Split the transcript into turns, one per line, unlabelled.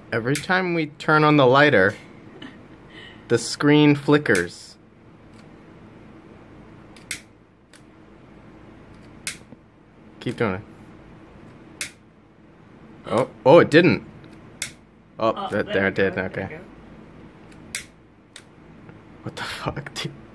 Every time we turn on the lighter, the screen flickers. Keep doing it. Oh, it didn't. Oh, there it did. Okay. What the fuck, dude?